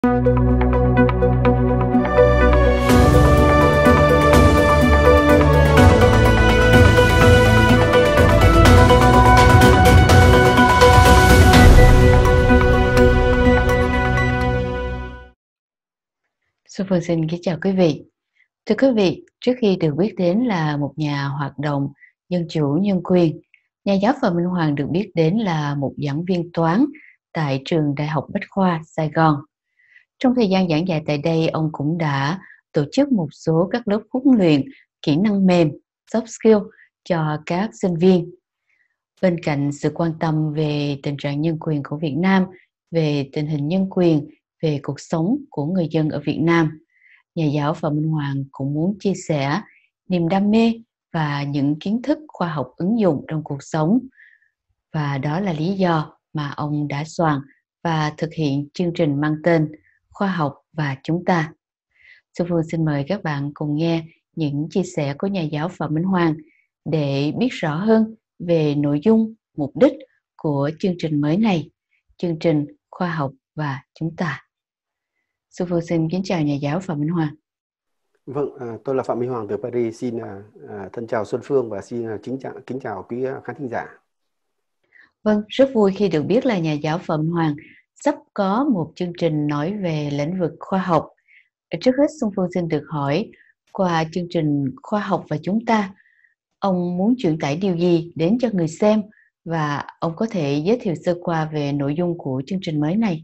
Xuân Phương xin kính chào quý vị. Thưa quý vị, trước khi được biết đến là một nhà hoạt động dân chủ nhân quyền, nhà giáo Phạm Minh Hoàng được biết đến là một giảng viên toán tại trường Đại học Bách khoa Sài Gòn. Trong thời gian giảng dạy tại đây, ông cũng đã tổ chức một số các lớp huấn luyện kỹ năng mềm, soft skill cho các sinh viên. Bên cạnh sự quan tâm về tình trạng nhân quyền của Việt Nam, về tình hình nhân quyền, về cuộc sống của người dân ở Việt Nam, nhà giáo Phạm Minh Hoàng cũng muốn chia sẻ niềm đam mê và những kiến thức khoa học ứng dụng trong cuộc sống. Và đó là lý do mà ông đã soạn và thực hiện chương trình mang tên Khoa học và chúng ta. Xuân Phương xin mời các bạn cùng nghe những chia sẻ của nhà giáo Phạm Minh Hoàng để biết rõ hơn về nội dung, mục đích của chương trình mới này, chương trình Khoa học và chúng ta. Xuân Phương xin kính chào nhà giáo Phạm Minh Hoàng. Vâng, tôi là Phạm Minh Hoàng từ Paris. Xin thân chào Xuân Phương và xin kính chào quý khán thính giả. Vâng, rất vui khi được biết là nhà giáo Phạm Minh Hoàng sắp có một chương trình nói về lĩnh vực khoa học. Trước hết, Xuân Phương xin được hỏi, qua chương trình Khoa học và chúng ta, ông muốn truyền tải điều gì đến cho người xem và ông có thể giới thiệu sơ qua về nội dung của chương trình mới này?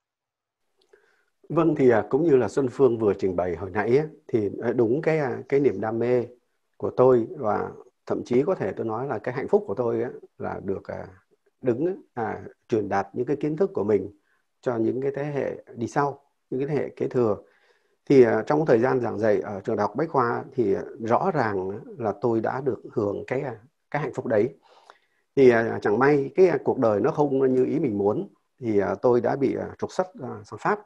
Vâng, thì cũng như là Xuân Phương vừa trình bày hồi nãy thì đúng cái niềm đam mê của tôi và thậm chí có thể tôi nói là cái hạnh phúc của tôi là được truyền đạt những cái kiến thức của mình cho những cái thế hệ đi sau, những cái thế hệ kế thừa. Thì trong thời gian giảng dạy ở trường Đại học Bách khoa thì rõ ràng là tôi đã được hưởng cái hạnh phúc đấy. Thì chẳng may cái cuộc đời nó không như ý mình muốn, thì tôi đã bị trục xuất sang Pháp.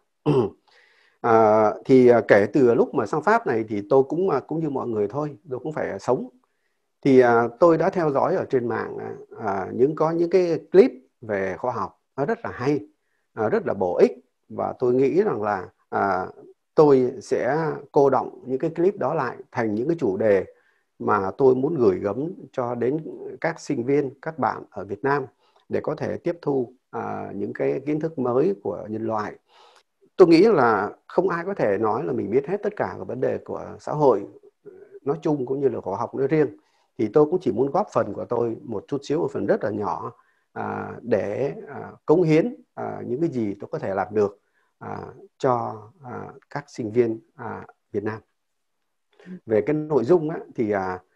Thì kể từ lúc mà sang Pháp này thì tôi cũng như mọi người thôi, tôi cũng phải sống. Thì tôi đã theo dõi ở trên mạng có những cái clip về khoa học nó rất là hay, rất là bổ ích, và tôi nghĩ rằng là tôi sẽ cô đọng những cái clip đó lại thành những cái chủ đề mà tôi muốn gửi gắm cho đến các sinh viên, các bạn ở Việt Nam để có thể tiếp thu những cái kiến thức mới của nhân loại. Tôi nghĩ là không ai có thể nói là mình biết hết tất cả các vấn đề của xã hội nói chung cũng như là khoa học nói riêng. Thì tôi cũng chỉ muốn góp phần của tôi một chút xíu, một phần rất là nhỏ để cống hiến những cái gì tôi có thể làm được cho các sinh viên Việt Nam. Về cái nội dung thì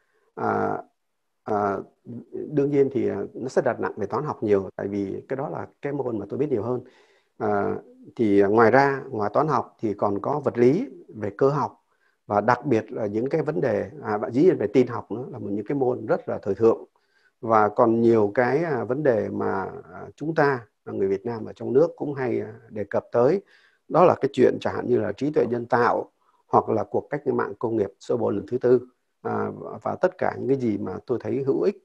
đương nhiên thì nó sẽ đặt nặng về toán học nhiều, tại vì cái đó là cái môn mà tôi biết nhiều hơn. Thì ngoài toán học thì còn có vật lý, về cơ học, và đặc biệt là những cái vấn đề dĩ nhiên về tin học nữa là những cái môn rất là thời thượng. Và còn nhiều cái vấn đề mà chúng ta là người Việt Nam ở trong nước cũng hay đề cập tới, đó là cái chuyện chẳng hạn như là trí tuệ nhân tạo hoặc là cuộc cách mạng công nghiệp sơ bộ lần thứ tư, và tất cả những cái gì mà tôi thấy hữu ích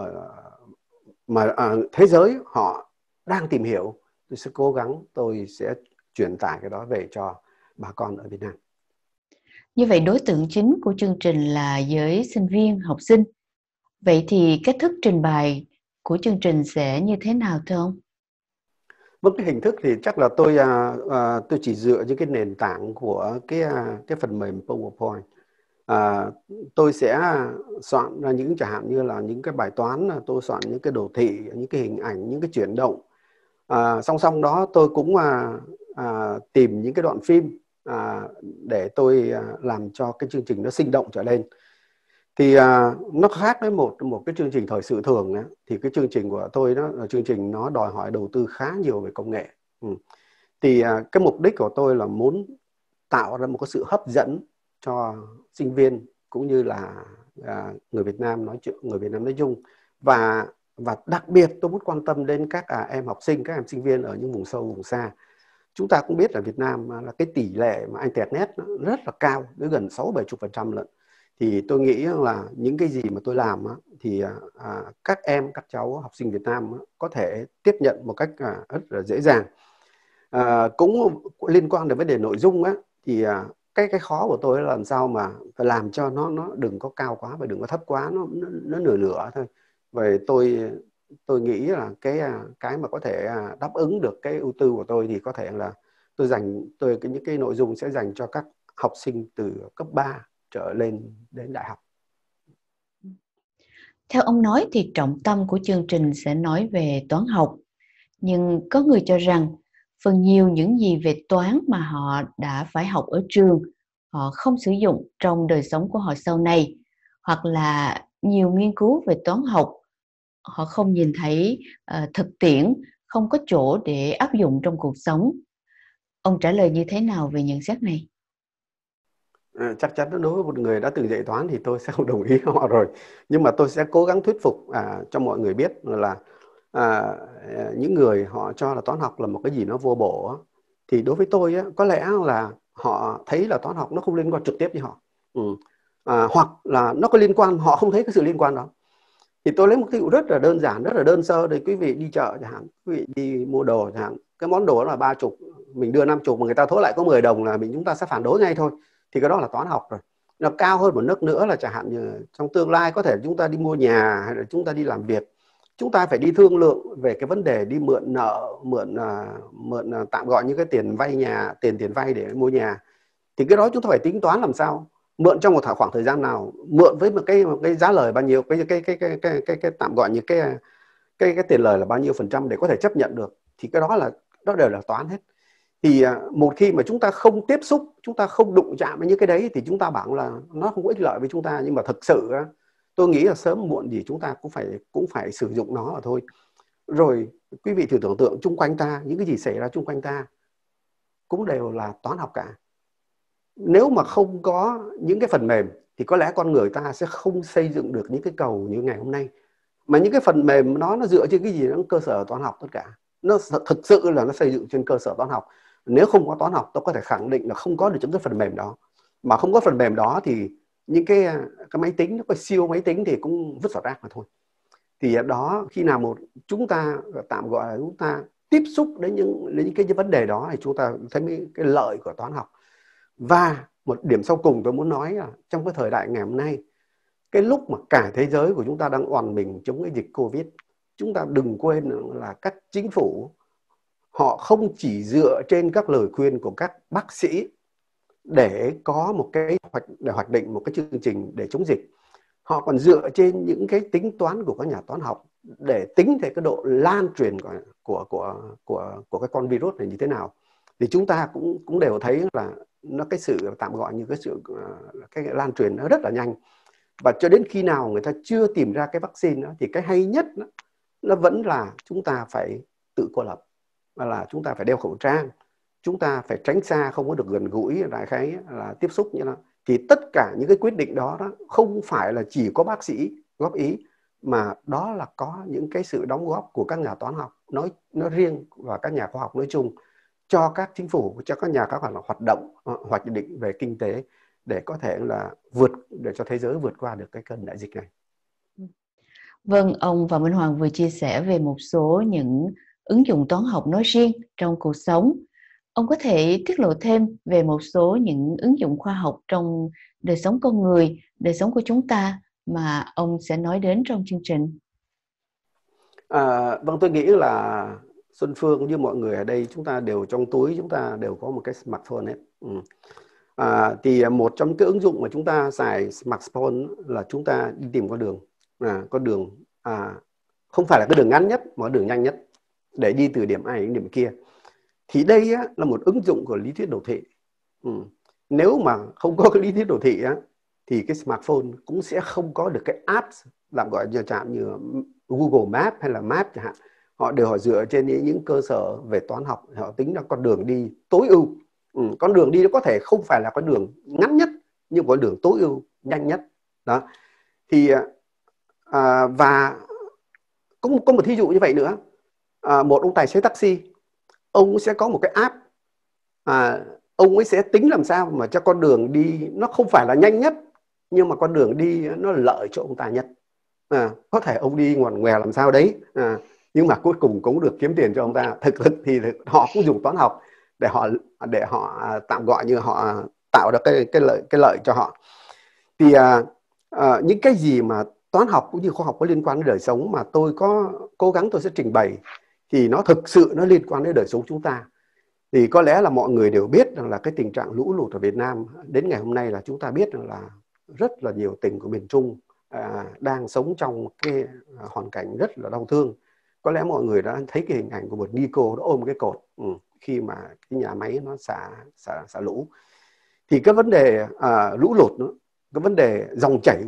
mà thế giới họ đang tìm hiểu, tôi sẽ cố gắng tôi sẽ truyền tải cái đó về cho bà con ở Việt Nam. Như vậy đối tượng chính của chương trình là giới sinh viên, học sinh. Vậy thì cách thức trình bày của chương trình sẽ như thế nào thưa ông? Vâng, cái hình thức thì chắc là tôi chỉ dựa trên cái nền tảng của cái phần mềm PowerPoint. Tôi sẽ soạn ra những chẳng hạn như là những cái bài toán, tôi soạn những cái đồ thị, những cái hình ảnh, những cái chuyển động. Song song đó tôi cũng tìm những cái đoạn phim để tôi làm cho cái chương trình nó sinh động trở lên. Thì nó khác với một cái chương trình thời sự thường ấy, thì cái chương trình của tôi đó là chương trình nó đòi hỏi đầu tư khá nhiều về công nghệ. Thì cái mục đích của tôi là muốn tạo ra một cái sự hấp dẫn cho sinh viên cũng như là người Việt Nam nói chung, và đặc biệt tôi muốn quan tâm đến các em học sinh, các em sinh viên ở những vùng sâu vùng xa. Chúng ta cũng biết là Việt Nam là cái tỷ lệ mà internet nó rất là cao, đến gần 60-70% lận. Thì tôi nghĩ là những cái gì mà tôi làm thì các cháu học sinh Việt Nam có thể tiếp nhận một cách rất là dễ dàng. Cũng liên quan đến vấn đề nội dung á, thì cái khó của tôi là làm sao mà phải làm cho nó đừng có cao quá và đừng có thấp quá, nó nửa nửa thôi. Vậy tôi nghĩ là cái mà có thể đáp ứng được cái ưu tư của tôi thì có thể là những cái nội dung sẽ dành cho các học sinh từ cấp 3 trở lên đến đại học. Theo ông nói thì trọng tâm của chương trình sẽ nói về toán học, nhưng có người cho rằng phần nhiều những gì về toán mà họ đã phải học ở trường, họ không sử dụng trong đời sống của họ sau này, hoặc là nhiều nghiên cứu về toán học, họ không nhìn thấy thực tiễn, không có chỗ để áp dụng trong cuộc sống. Ông trả lời như thế nào về nhận xét này? Chắc chắn đối với một người đã từng dạy toán thì tôi sẽ không đồng ý với họ rồi. Nhưng mà tôi sẽ cố gắng thuyết phục cho mọi người biết là à, những người họ cho là toán học là một cái gì nó vô bổ á, thì đối với tôi á, có lẽ là họ thấy là toán học nó không liên quan trực tiếp với họ. Hoặc là nó có liên quan, họ không thấy cái sự liên quan đó. Thì tôi lấy một ví dụ rất là đơn giản, rất là đơn sơ để quý vị đi chợ chẳng hạn, quý vị đi mua đồ chẳng hạn, cái món đồ đó là 30, mình đưa 50 mà người ta thối lại có 10 đồng là chúng ta sẽ phản đối ngay thôi. Thì cái đó là toán học rồi. Nó cao hơn một nấc nữa là chẳng hạn như trong tương lai có thể chúng ta đi mua nhà hay là chúng ta đi làm việc, chúng ta phải đi thương lượng về cái vấn đề đi mượn nợ, mượn tạm gọi như cái tiền vay nhà, tiền vay để mua nhà. Thì cái đó chúng ta phải tính toán làm sao mượn trong một khoảng thời gian nào, mượn với một cái giá lời bao nhiêu, cái tạm gọi như cái tiền lời là bao nhiêu % để có thể chấp nhận được. Thì cái đó đều là toán hết. Thì một khi mà chúng ta không tiếp xúc, chúng ta không đụng chạm với những cái đấy thì chúng ta bảo là nó không có ích lợi với chúng ta. Nhưng mà thực sự tôi nghĩ là sớm muộn gì chúng ta cũng phải sử dụng nó mà thôi. Rồi quý vị thử tưởng tượng chung quanh ta, những cái gì xảy ra chung quanh ta cũng đều là toán học cả. Nếu mà không có những cái phần mềm thì có lẽ con người ta sẽ không xây dựng được những cái cầu như ngày hôm nay. Mà những cái phần mềm nó dựa trên cái gì? Nó cơ sở toán học tất cả. Nó thực sự là nó xây dựng trên cơ sở toán học. Nếu không có toán học, tôi có thể khẳng định là không có được những cái phần mềm đó. Mà không có phần mềm đó thì những cái máy tính, nó có siêu máy tính thì cũng vứt vào rác mà thôi. Thì đó, khi nào chúng ta tạm gọi là chúng ta tiếp xúc đến những cái vấn đề đó thì chúng ta thấy cái lợi của toán học. Và một điểm sau cùng tôi muốn nói là trong cái thời đại ngày hôm nay, cái lúc mà cả thế giới của chúng ta đang oằn mình chống cái dịch Covid, chúng ta đừng quên là các chính phủ họ không chỉ dựa trên các lời khuyên của các bác sĩ để có một cái để hoạch định một cái chương trình để chống dịch. Họ còn dựa trên những cái tính toán của các nhà toán học để tính về cái độ lan truyền của cái con virus này như thế nào. Thì chúng ta cũng đều thấy là nó cái sự tạm gọi như cái lan truyền nó rất là nhanh. Và cho đến khi nào người ta chưa tìm ra cái vaccine đó, thì cái hay nhất đó, nó vẫn là chúng ta phải tự cô lập, và là chúng ta phải đeo khẩu trang, chúng ta phải tránh xa, không có được gần gũi, đại khái là tiếp xúc như đó. Thì tất cả những cái quyết định đó không phải là chỉ có bác sĩ góp ý, mà đó là có những cái sự đóng góp của các nhà toán học nói riêng và các nhà khoa học nói chung, cho các chính phủ, cho các nhà các hoạt động hoạch định về kinh tế để có thể là để cho thế giới vượt qua được cái cơn đại dịch này. Vâng, ông và Minh Hoàng vừa chia sẻ về một số những ứng dụng toán học nói riêng trong cuộc sống. Ông có thể tiết lộ thêm về một số những ứng dụng khoa học trong đời sống con người, đời sống của chúng ta mà ông sẽ nói đến trong chương trình? Vâng, tôi nghĩ là Xuân Phương như mọi người ở đây, chúng ta đều trong túi, chúng ta đều có một cái smartphone hết. Thì một trong những cái ứng dụng mà chúng ta xài smartphone là chúng ta đi tìm con đường. Con đường không phải là cái đường ngắn nhất mà đường nhanh nhất để đi từ điểm A đến điểm kia. Thì đây là một ứng dụng của lý thuyết đồ thị. Nếu mà không có cái lý thuyết đồ thị thì cái smartphone cũng sẽ không có được cái app làm gọi như Google Maps hay là Maps chẳng hạn. Họ đều dựa trên những cơ sở về toán học, họ tính ra con đường đi tối ưu. Con đường đi nó có thể không phải là con đường ngắn nhất, nhưng con đường tối ưu, nhanh nhất. Đó. Thì và cũng có một thí dụ như vậy nữa. Một ông tài xế taxi, ông sẽ có một cái app, ông ấy sẽ tính làm sao mà cho con đường đi nó không phải là nhanh nhất, nhưng mà con đường đi nó lợi cho ông ta nhất. Có thể ông đi ngoằn ngoèo làm sao đấy, nhưng mà cuối cùng cũng được kiếm tiền cho ông ta. Thực thì họ cũng dùng toán học để họ tạm gọi như họ tạo ra cái lợi cho họ. Thì những cái gì mà toán học cũng như khoa học có liên quan đến đời sống mà tôi có cố gắng tôi sẽ trình bày thì nó thực sự nó liên quan đến đời sống chúng ta. Thì có lẽ là mọi người đều biết rằng là cái tình trạng lũ lụt ở Việt Nam đến ngày hôm nay là chúng ta biết rằng là rất là nhiều tỉnh của miền Trung đang sống trong cái hoàn cảnh rất là đau thương. Có lẽ mọi người đã thấy cái hình ảnh của một Nico nó ôm cái cột khi mà cái nhà máy nó xả lũ. Thì cái vấn đề lũ lụt nữa, cái vấn đề dòng chảy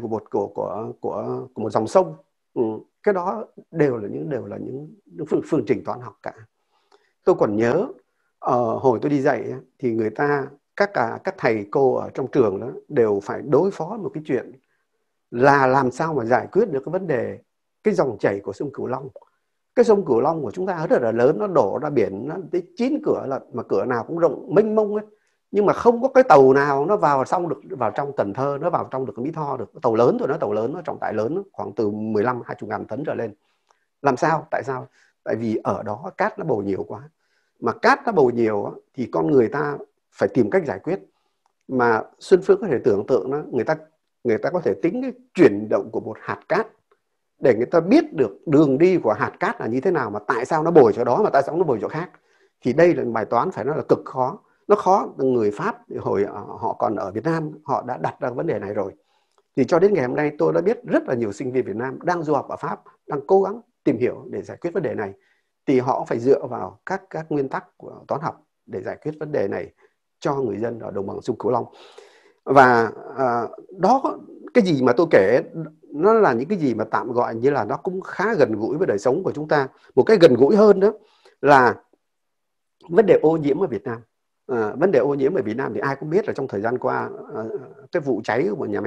của một dòng sông, cái đó đều là những phương trình toán học cả. Tôi còn nhớ hồi tôi đi dạy thì người ta các thầy cô ở trong trường đó đều phải đối phó một cái chuyện là làm sao mà giải quyết được cái vấn đề cái dòng chảy của sông Cửu Long. Cái sông Cửu Long của chúng ta rất là lớn, nó đổ ra biển, nó tới 9 cửa là mà cửa nào cũng rộng mênh mông ấy. Nhưng mà không có cái tàu nào nó vào trong Cần Thơ, nó vào trong được Mỹ Tho được. Tàu lớn thôi, tàu lớn, nó trọng tải lớn, khoảng từ 15-20 ngàn tấn trở lên. Làm sao? Tại sao? Tại vì ở đó cát nó bồi nhiều quá. Mà cát nó bồi nhiều thì con người ta phải tìm cách giải quyết. Mà Xuân Phương có thể tưởng tượng đó, người ta có thể tính cái chuyển động của một hạt cát để người ta biết được đường đi của hạt cát là như thế nào, mà tại sao nó bồi chỗ đó mà tại sao nó bồi chỗ khác. Thì đây là bài toán phải nói là cực khó. Nó khó, người Pháp hồi họ còn ở Việt Nam họ đã đặt ra vấn đề này rồi. Thì cho đến ngày hôm nay tôi đã biết rất là nhiều sinh viên Việt Nam đang du học ở Pháp, đang cố gắng tìm hiểu để giải quyết vấn đề này. Thì họ phải dựa vào các nguyên tắc của toán học để giải quyết vấn đề này cho người dân ở đồng bằng sông Cửu Long. Và đó, cái gì mà tôi kể nó là những cái gì mà tạm gọi như là nó cũng khá gần gũi với đời sống của chúng ta. Một cái gần gũi hơn đó là vấn đề ô nhiễm ở Việt Nam. Vấn đề ô nhiễm ở Việt Nam thì ai cũng biết là trong thời gian qua cái vụ cháy của nhà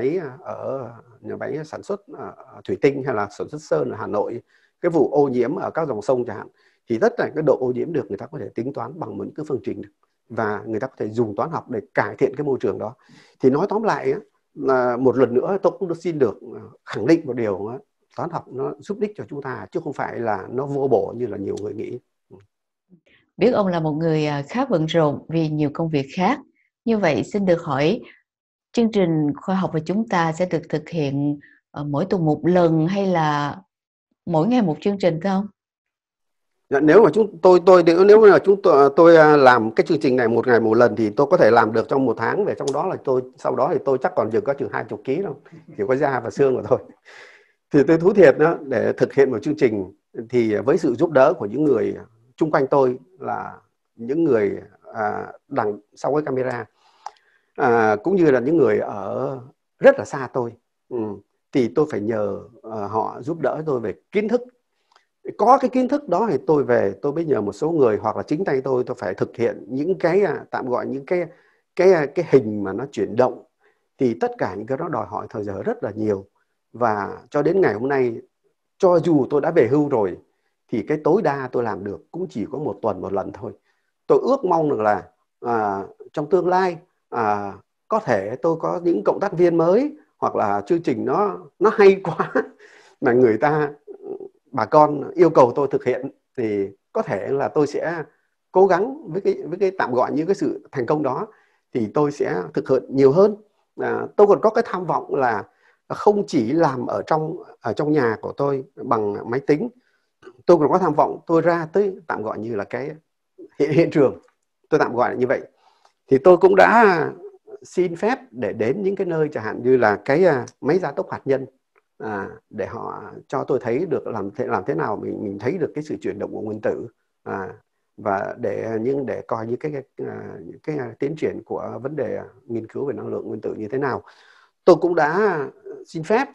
máy sản xuất thủy tinh hay là sản xuất sơn ở Hà Nội, cái vụ ô nhiễm ở các dòng sông chẳng hạn, thì tất cả cái độ ô nhiễm được người ta có thể tính toán bằng một cái phương trình được, và người ta có thể dùng toán học để cải thiện cái môi trường đó. Thì nói tóm lại là một lần nữa tôi cũng xin được khẳng định một điều, toán học nó giúp ích cho chúng ta chứ không phải là nó vô bổ như là nhiều người nghĩ. Biết ông là một người khá bận rộn vì nhiều công việc khác. Như vậy xin được hỏi, chương trình khoa học của chúng ta sẽ được thực hiện mỗi tuần một lần hay là mỗi ngày một chương trình không? Nếu mà nếu mà tôi làm cái chương trình này một ngày một lần thì tôi có thể làm được trong 1 tháng, về trong đó là sau đó thì tôi chắc còn chừng có 20 kg đâu, chỉ có da và xương mà thôi. Thì tôi thú thiệt đó, để thực hiện một chương trình thì với sự giúp đỡ của những người chung quanh tôi, là những người đằng sau cái camera, cũng như là những người ở rất là xa tôi, thì tôi phải nhờ họ giúp đỡ tôi về kiến thức. Có cái kiến thức đó thì tôi về tôi mới nhờ một số người, hoặc là chính tay tôi phải thực hiện những cái tạm gọi những cái hình mà nó chuyển động. Thì tất cả những cái đó đòi hỏi thời giờ rất là nhiều. Và cho đến ngày hôm nay, cho dù tôi đã về hưu rồi, thì cái tối đa tôi làm được cũng chỉ có 1 tuần 1 lần thôi. Tôi ước mong được là trong tương lai có thể tôi có những cộng tác viên mới, hoặc là chương trình nó hay quá mà bà con yêu cầu tôi thực hiện, thì có thể là tôi sẽ cố gắng với cái tạm gọi như cái sự thành công đó thì tôi sẽ thực hiện nhiều hơn. Tôi còn có cái tham vọng là không chỉ làm ở trong nhà của tôi bằng máy tính, tôi còn có tham vọng tôi ra tới tạm gọi như là cái hiện trường, tôi tạm gọi là như vậy. Thì tôi cũng đã xin phép để đến những cái nơi chẳng hạn như là cái máy gia tốc hạt nhân, để họ cho tôi thấy được làm thế nào mình thấy được cái sự chuyển động của nguyên tử, và để coi như cái tiến triển của vấn đề nghiên cứu về năng lượng nguyên tử như thế nào. Tôi cũng đã xin phép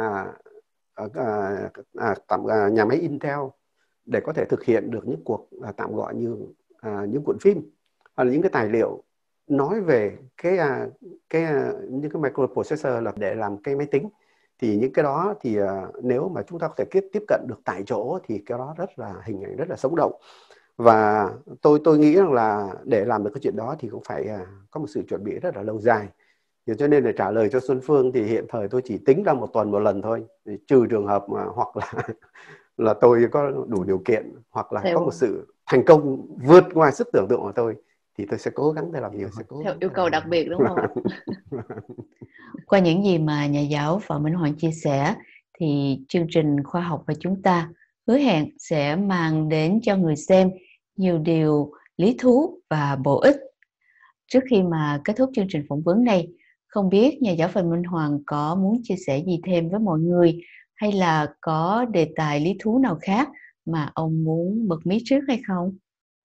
nhà máy Intel để có thể thực hiện được những cuộc tạm gọi như những cuộn phim hoặc là những cái tài liệu nói về những cái microprocessor là để làm cái máy tính. Thì những cái đó thì nếu mà chúng ta có thể tiếp cận được tại chỗ thì cái đó rất là hình ảnh rất là sống động. Và tôi nghĩ rằng là để làm được cái chuyện đó thì cũng phải có một sự chuẩn bị rất là lâu dài. Thì cho nên để trả lời cho Xuân Phương thì hiện thời tôi chỉ tính ra 1 tuần 1 lần thôi, trừ trường hợp mà hoặc là tôi có đủ điều kiện, hoặc là có một sự thành công vượt ngoài sức tưởng tượng của tôi, thì tôi sẽ cố gắng để làm nhiều hơn. Theo yêu cầu đặc biệt đúng không ạ? Qua những gì mà nhà giáo Phạm Minh Hoàng chia sẻ thì chương trình Khoa học và chúng ta hứa hẹn sẽ mang đến cho người xem nhiều điều lý thú và bổ ích. Trước khi mà kết thúc chương trình phỏng vấn này, không biết nhà giáo Phạm Minh Hoàng có muốn chia sẻ gì thêm với mọi người, hay là có đề tài lý thú nào khác mà ông muốn bật mí trước hay không?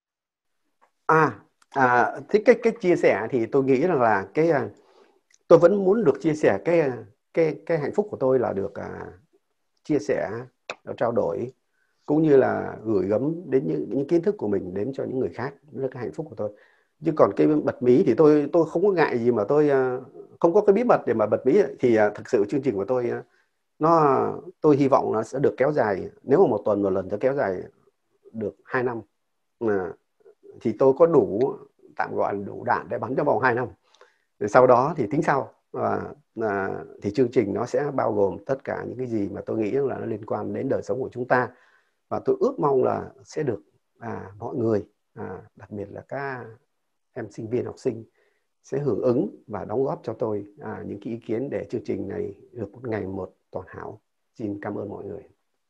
Thế cái chia sẻ thì tôi nghĩ rằng là tôi vẫn muốn được chia sẻ cái hạnh phúc của tôi là được chia sẻ, trao đổi, cũng như là gửi gắm đến những kiến thức của mình đến cho những người khác. Đó là cái hạnh phúc của tôi. Chứ còn cái bật mí thì tôi không có ngại gì mà tôi không có cái bí mật để mà bật mí. Thì thực sự chương trình của tôi tôi hy vọng nó sẽ được kéo dài, nếu mà một tuần một lần sẽ kéo dài được 2 năm. Thì tôi có đủ, tạm gọi là đủ đạn để bắn trong vòng 2 năm. Rồi sau đó thì tính sau. Thì chương trình nó sẽ bao gồm tất cả những cái gì mà tôi nghĩ là nó liên quan đến đời sống của chúng ta. Và tôi ước mong là sẽ được mọi người, đặc biệt là các em sinh viên, học sinh sẽ hưởng ứng và đóng góp cho tôi những cái ý kiến để chương trình này được một ngày một toàn hảo. Xin cảm ơn mọi người.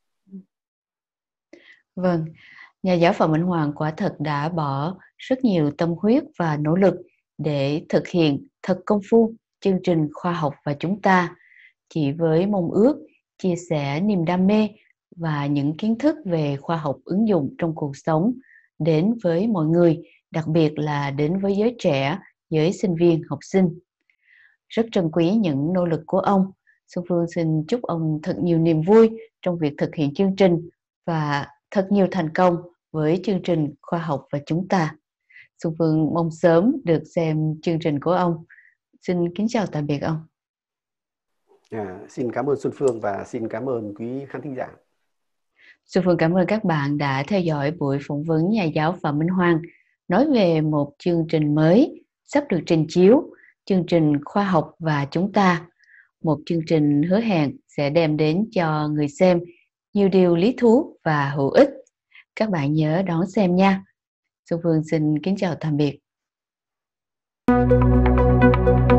Vâng, nhà giáo Phạm Minh Hoàng quả thật đã bỏ rất nhiều tâm huyết và nỗ lực để thực hiện thật công phu chương trình Khoa học và chúng ta, chỉ với mong ước chia sẻ niềm đam mê và những kiến thức về khoa học ứng dụng trong cuộc sống đến với mọi người, đặc biệt là đến với giới trẻ, giới sinh viên, học sinh. Rất trân quý những nỗ lực của ông. Xuân Phương xin chúc ông thật nhiều niềm vui trong việc thực hiện chương trình và thật nhiều thành công với chương trình Khoa học và chúng ta. Xuân Phương mong sớm được xem chương trình của ông. Xin kính chào tạm biệt ông. Xin cảm ơn Xuân Phương và xin cảm ơn quý khán thính giả. Xuân Phương cảm ơn các bạn đã theo dõi buổi phỏng vấn nhà giáo Phạm Minh Hoàng nói về một chương trình mới sắp được trình chiếu, chương trình Khoa học và chúng ta. Một chương trình hứa hẹn sẽ đem đến cho người xem nhiều điều lý thú và hữu ích. Các bạn nhớ đón xem nha. Xuân Phương xin kính chào tạm biệt.